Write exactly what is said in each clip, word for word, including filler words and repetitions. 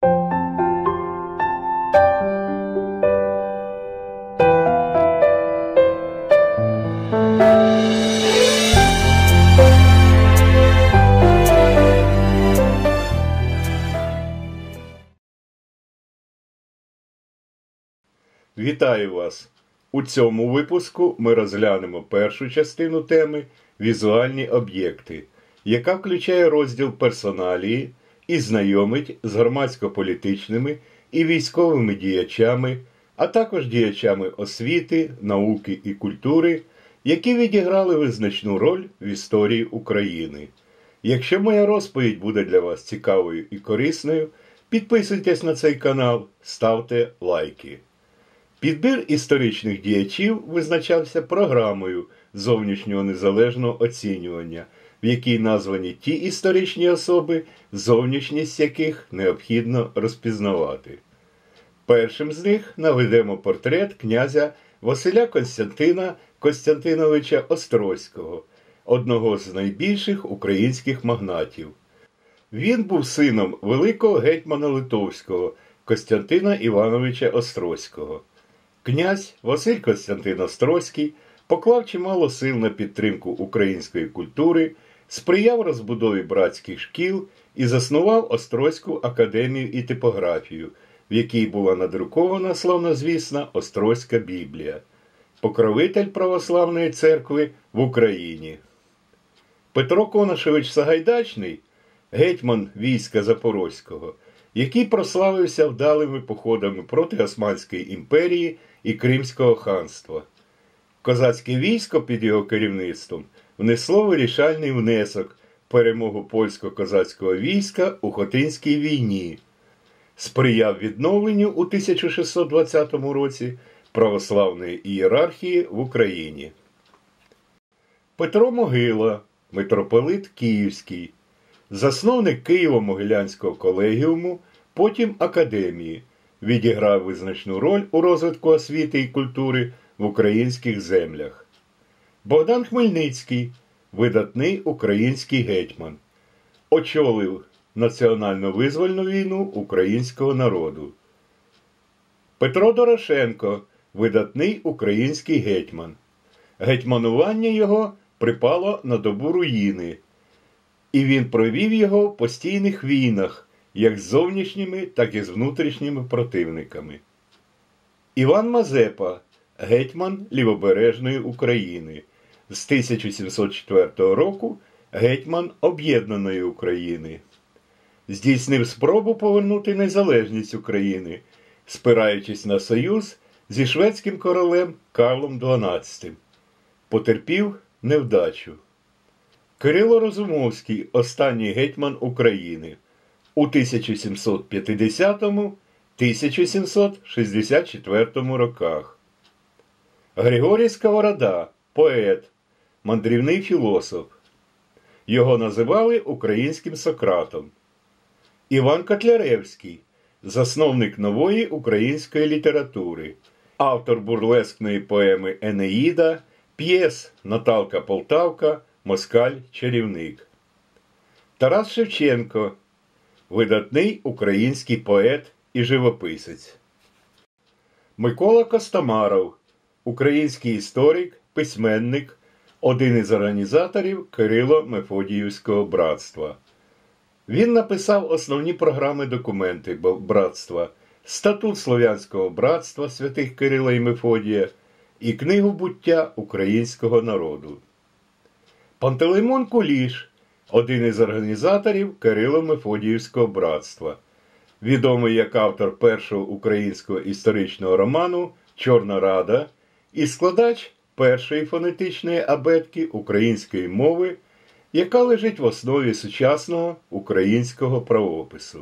Вітаю вас! У цьому випуску ми розглянемо першу частину теми «Візуальні об'єкти», яка включає розділ персоналії і знайомить з громадсько-політичними і військовими діячами, а також діячами освіти, науки і культури, які відіграли визначну роль в історії України. Якщо моя розповідь буде для вас цікавою і корисною, підписуйтесь на цей канал, ставте лайки. Підбір історичних діячів визначався програмою зовнішнього незалежного оцінювання, в якій названі ті історичні особи, зовнішність яких необхідно розпізнавати. Першим з них наведемо портрет князя Василя Костянтина Костянтиновича Острозького, одного з найбільших українських магнатів. Він був сином великого гетьмана Литовського Костянтина Івановича Острозького. Князь Василь Костянтин Острозький поклав чимало сил на підтримку української культури, сприяв розбудові братських шкіл і заснував Острозьку академію і типографію, в якій була надрукована славнозвісна Острозька Біблія, покровитель православної церкви в Україні. Петро Конашевич Сагайдачний, гетьман війська Запорозького, який прославився вдалими походами проти Османської імперії і Кримського ханства. Козацьке військо під його керівництвом внесло вирішальний внесок в перемогу польсько-козацького війська у Хотинській війні, сприяв відновленню у тисяча шістсот двадцятому році православної ієрархії в Україні. Петро Могила, митрополит Київський, засновник Києво-Могилянського колегіуму, потім академії, відіграв визначну роль у розвитку освіти і культури в українських землях. Богдан Хмельницький, видатний український гетьман, очолив національно-визвольну війну українського народу. Петро Дорошенко, видатний український гетьман. Гетьманування його припало на добу руїни, і він провів його в постійних війнах, як з зовнішніми, так і з внутрішніми противниками. Іван Мазепа, гетьман Лівобережної України, з тисяча сімсот четвертого року гетьман Об'єднаної України. Здійснив спробу повернути незалежність України, спираючись на союз зі шведським королем Карлом дванадцятим. Потерпів невдачу. Кирило Розумовський, останній гетьман України, у тисяча сімсот п'ятдесятому - тисяча сімсот шістдесят четвертому роках. Григорій Сковорода, поет, мандрівний філософ. Його називали українським Сократом. Іван Котляревський, засновник нової української літератури, автор бурлескної поеми «Енеїда», п'єс «Наталка Полтавка», «Москаль-чарівник». Тарас Шевченко, видатний український поет і живописець. Микола Костомаров, український історик, письменник, один із організаторів Кирило-Мефодіївського братства. Він написав основні програми-документи братства, статут Слов'янського братства святих Кирила і Мефодія і книгу буття українського народу. Пантелеймон Куліш, один із організаторів Кирило-Мефодіївського братства, відомий як автор першого українського історичного роману «Чорна Рада» і складач першої фонетичної абетки української мови, яка лежить в основі сучасного українського правопису.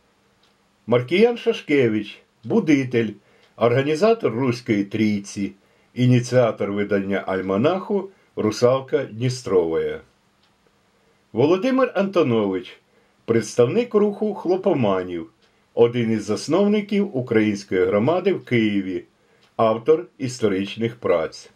Маркіян Шашкевич, будитель, організатор Руської трійці, ініціатор видання альманаху «Русалка Дністровая». Володимир Антонович, представник руху хлопоманів, один із засновників української громади в Києві, автор історичних праць.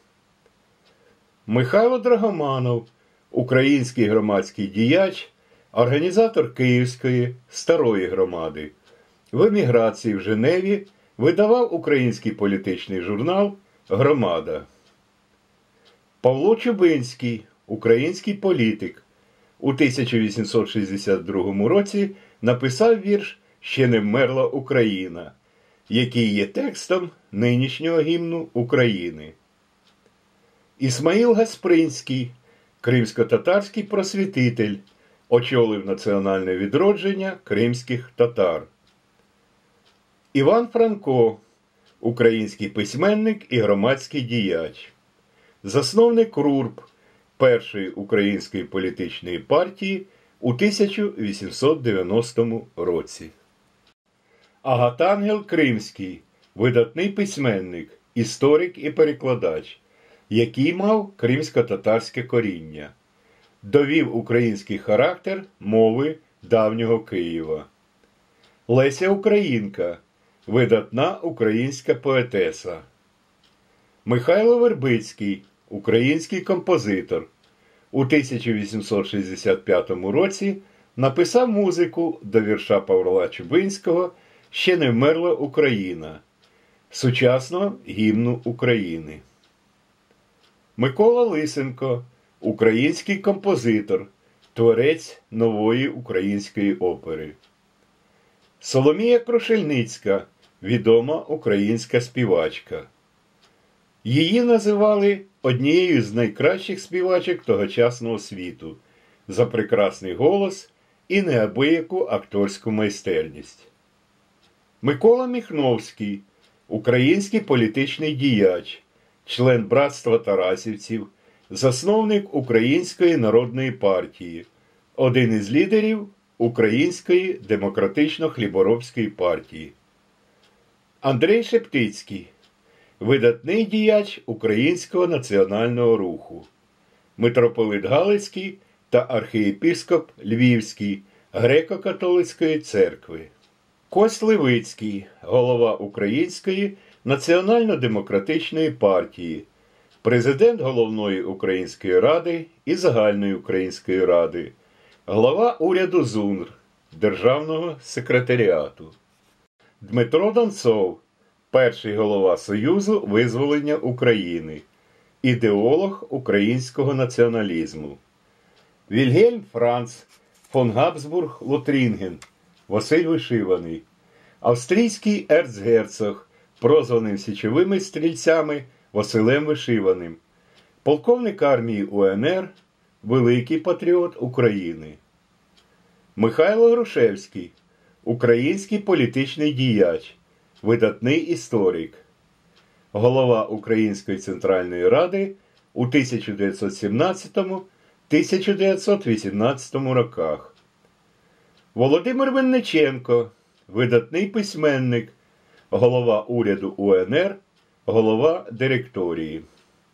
Михайло Драгоманов, український громадський діяч, організатор Київської старої громади, В еміграції в Женеві видавав український політичний журнал «Громада». Павло Чубинський, український політик, у тисяча вісімсот шістдесят другому році написав вірш «Ще не вмерла Україна», який є текстом нинішнього гімну України. Ісмаїл Гаспринський, кримсько-татарський просвітитель, очолив національне відродження кримських татар. Іван Франко, український письменник і громадський діяч, засновник РУРП, першої української політичної партії у тисяча вісімсот дев'яностому році. Агатангел Кримський, видатний письменник, історик і перекладач, який мав кримсько-татарське коріння, довів український характер мови давнього Києва. Леся Українка, видатна українська поетеса. Михайло Вербицький, український композитор, у тисяча вісімсот шістдесят п'ятому році написав музику до вірша Павла Чубинського «Ще не вмерла Україна», сучасного гімну України. Микола Лисенко, український композитор, творець нової української опери. Соломія Крушельницька, відома українська співачка. Її називали однією з найкращих співачок тогочасного світу за прекрасний голос і неабияку акторську майстерність. Микола Міхновський, український політичний діяч, член Братства Тарасівців, засновник Української народної партії, один із лідерів Української демократично-хліборобської партії. Андрей Шептицький, видатний діяч українського національного руху, митрополит Галицький та архієпископ Львівський Греко-католицької церкви. Кость Левицький, голова Української національно-демократичної партії, президент Головної Української ради і Загальної Української ради, глава уряду ЗУНР, Державного секретаріату. Дмитро Донцов, перший голова Союзу визволення України, ідеолог українського націоналізму. Вільгельм Франц фон Габсбург-Лотрінген, Василь Вишиваний, австрійський ерцгерцог, прозваним січовими стрільцями Василем Вишиваним, полковник армії УНР, великий патріот України. Михайло Грушевський, український політичний діяч, видатний історик, голова Української Центральної Ради у тисяча дев'ятсот сімнадцятому - тисяча дев'ятсот вісімнадцятому роках. Володимир Винниченко, видатний письменник, голова уряду УНР, голова директорії.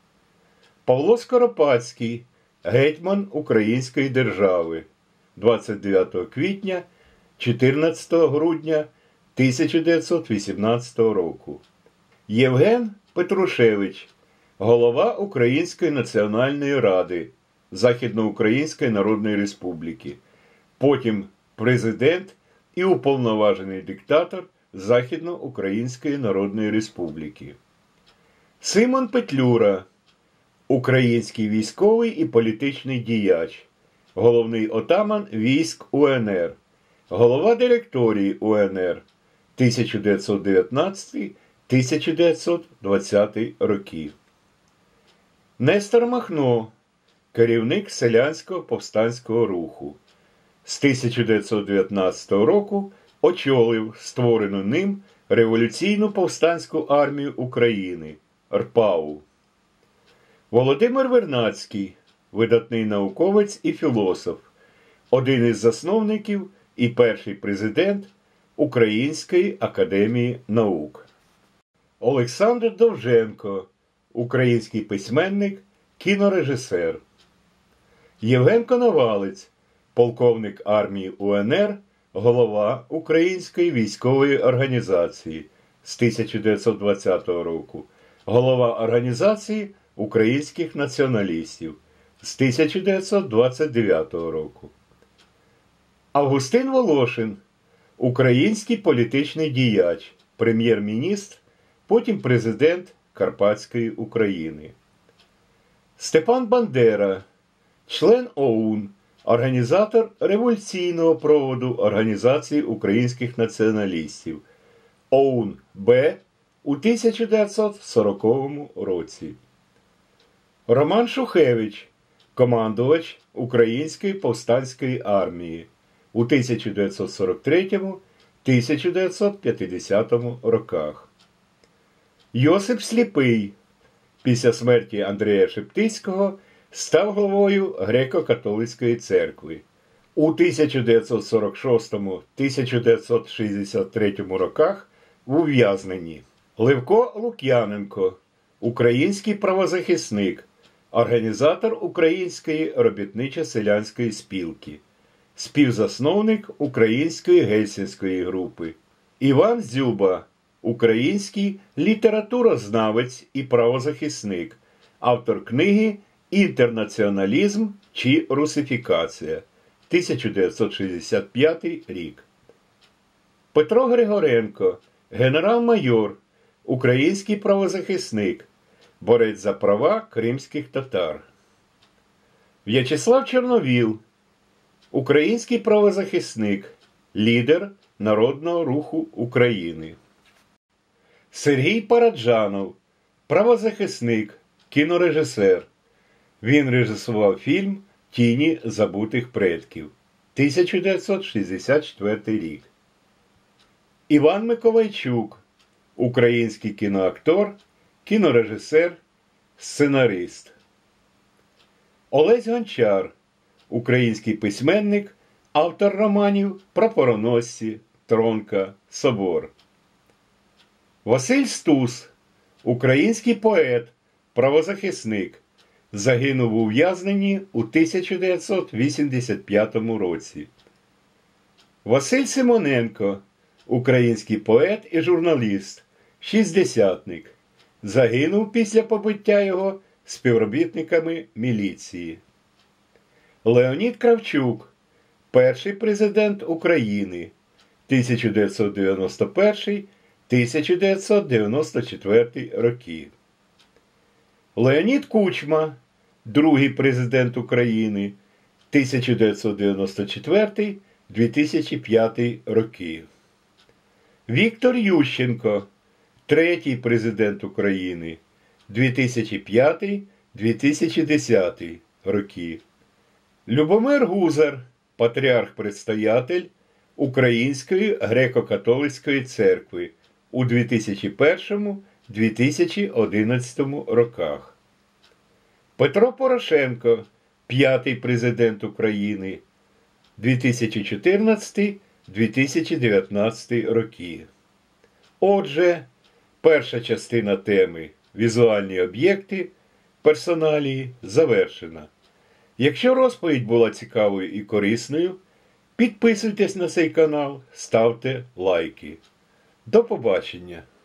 Павло Скоропадський, гетьман Української держави, двадцять дев'ятого квітня - чотирнадцятого грудня тисяча дев'ятсот вісімнадцятого року. Євген Петрушевич, голова Української національної ради, Західноукраїнської Народної Республіки, потім президент і уповноважений диктатор Західноукраїнської Народної Республіки. Симон Петлюра, український військовий і політичний діяч, головний отаман військ УНР, голова директорії УНР тисяча дев'ятсот дев'ятнадцятий - тисяча дев'ятсот двадцятий роки. Нестор Махно, керівник селянського повстанського руху. З тисяча дев'ятсот дев'ятнадцятого року очолив створену ним Революційну повстанську армію України РПАУ. Володимир Вернадський, видатний науковець і філософ, один із засновників і перший президент Української академії наук. Олександр Довженко, український письменник, кінорежисер. Євген Коновалець, полковник армії УНР, голова Української військової організації з тисяча дев'ятсот двадцятого року, голова Організації українських націоналістів з тисяча дев'ятсот двадцять дев'ятого року. Августин Волошин, Український політичний діяч, прем'єр-міністр, потім президент Карпатської України. Степан Бандера, член ОУН, організатор революційного проводу Організації українських націоналістів ОУН-Б у тисяча дев'ятсот сороковому році. Роман Шухевич, командувач Української повстанської армії у тисяча дев'ятсот сорок третьому - тисяча дев'ятсот п'ятдесятому роках. Йосип Сліпий після смерті Андрія Шептицького став главою Греко-католицької церкви. У тисяча дев'ятсот сорок шостому - тисяча дев'ятсот шістдесят третьому роках в ув'язненні. Левко Лук'яненко, український правозахисник, організатор Української робітничо-селянської спілки, співзасновник Української гельсінської групи. Іван Дзюба, український літературознавець і правозахисник, автор книги «Інтернаціоналізм чи русифікація», тисяча дев'ятсот шістдесят п'ятий рік. Петро Григоренко, генерал-майор, український правозахисник, борець за права кримських татар. В'ячеслав Чорновіл, український правозахисник, лідер Народного руху України. Сергій Параджанов, правозахисник, кінорежисер. Він режисував фільм «Тіні забутих предків», тисяча дев'ятсот шістдесят четвертий рік. Іван Миколайчук, український кіноактор, кінорежисер, сценарист. Олесь Гончар, український письменник, автор романів «Прапороносці», «Тронка», «Собор». Василь Стус, український поет, правозахисник, загинув у ув'язненні у тисяча дев'ятсот вісімдесят п'ятому році. Василь Симоненко, український поет і журналіст, шістдесятник, загинув після побиття його співробітниками міліції. Леонід Кравчук, перший президент України, тисяча дев'ятсот дев'яносто перший - тисяча дев'ятсот дев'яносто четвертий роки. Леонід Кучма, другий президент України, тисяча дев'ятсот дев'яносто четвертий - дві тисячі п'ятий роки. Віктор Ющенко, третій президент України, дві тисячі п'ятий - дві тисячі десятий роки. Любомир Гузар, патріарх-предстоятель Української греко-католицької церкви у дві тисячі першому - дві тисячі одинадцятому роках. Петро Порошенко, п'ятий президент України, дві тисячі чотирнадцятий - дві тисячі дев'ятнадцятий роки. Отже, перша частина теми «Візуальні об'єкти, персоналії» завершена. Якщо розповідь була цікавою і корисною, підписуйтесь на цей канал, ставте лайки. До побачення!